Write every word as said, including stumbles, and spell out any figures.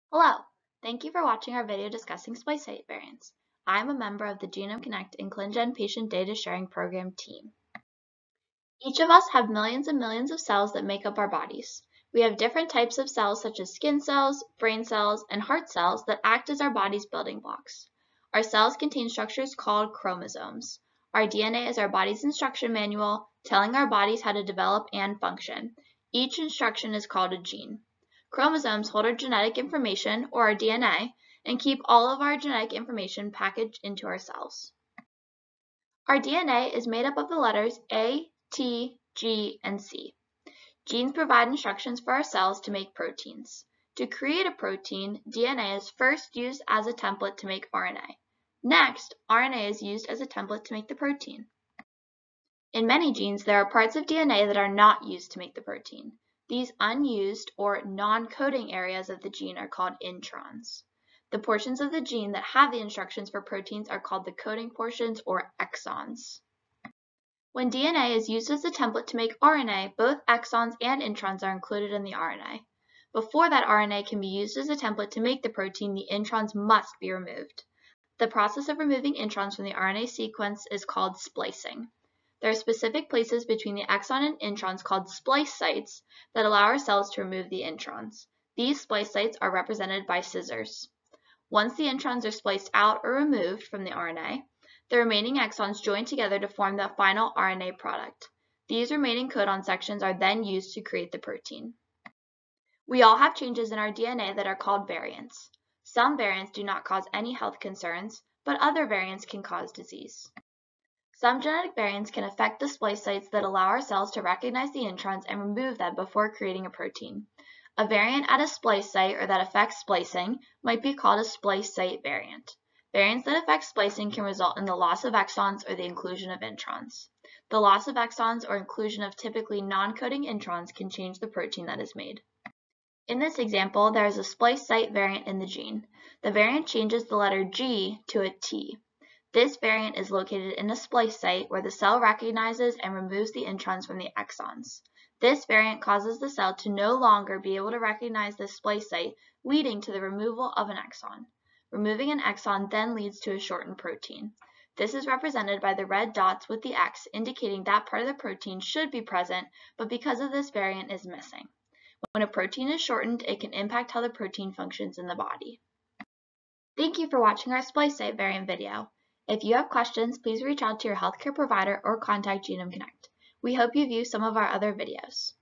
Hello! Thank you for watching our video discussing splice site variants. I am a member of the Genome Connect and ClinGen Patient Data Sharing Program team. Each of us have millions and millions of cells that make up our bodies. We have different types of cells such as skin cells, brain cells, and heart cells that act as our body's building blocks. Our cells contain structures called chromosomes. Our D N A is our body's instruction manual, telling our bodies how to develop and function. Each instruction is called a gene. Chromosomes hold our genetic information, or our D N A, and keep all of our genetic information packaged into our cells. Our D N A is made up of the letters A, T, G, and C. Genes provide instructions for our cells to make proteins. To create a protein, D N A is first used as a template to make R N A. Next, R N A is used as a template to make the protein. In many genes, there are parts of D N A that are not used to make the protein. These unused or non-coding areas of the gene are called introns. The portions of the gene that have the instructions for proteins are called the coding portions, or exons. When D N A is used as a template to make R N A, both exons and introns are included in the R N A. Before that R N A can be used as a template to make the protein, the introns must be removed. The process of removing introns from the R N A sequence is called splicing. There are specific places between the exon and introns called splice sites that allow our cells to remove the introns. These splice sites are represented by scissors. Once the introns are spliced out or removed from the R N A, the remaining exons join together to form the final R N A product. These remaining codon sections are then used to create the protein. We all have changes in our D N A that are called variants. Some variants do not cause any health concerns, but other variants can cause disease. Some genetic variants can affect the splice sites that allow our cells to recognize the introns and remove them before creating a protein. A variant at a splice site or that affects splicing might be called a splice site variant. Variants that affect splicing can result in the loss of exons or the inclusion of introns. The loss of exons or inclusion of typically non-coding introns can change the protein that is made. In this example, there is a splice site variant in the gene. The variant changes the letter G to a T. This variant is located in a splice site where the cell recognizes and removes the introns from the exons. This variant causes the cell to no longer be able to recognize this splice site, leading to the removal of an exon. Removing an exon then leads to a shortened protein. This is represented by the red dots with the X, indicating that part of the protein should be present, but because of this variant is missing. When a protein is shortened, it can impact how the protein functions in the body. Thank you for watching our splice site variant video. If you have questions, please reach out to your healthcare provider or contact Genome Connect. We hope you view some of our other videos.